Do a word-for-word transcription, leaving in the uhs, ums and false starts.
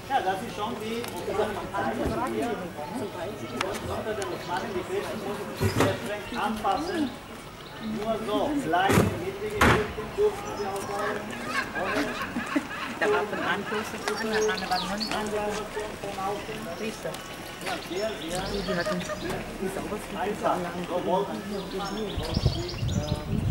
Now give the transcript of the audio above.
Ja, das ist schon die unter den Osmanen, die Christen mussten sich sehr streng anpassen. Nur so, kleine, niedrige Stückchen durften sie ausbauen. Da war von Anklöster zu anderen, da waren Mann an der Priester. Ja, sehr, sehr Die hatten die saubersten einfach. So wollten sie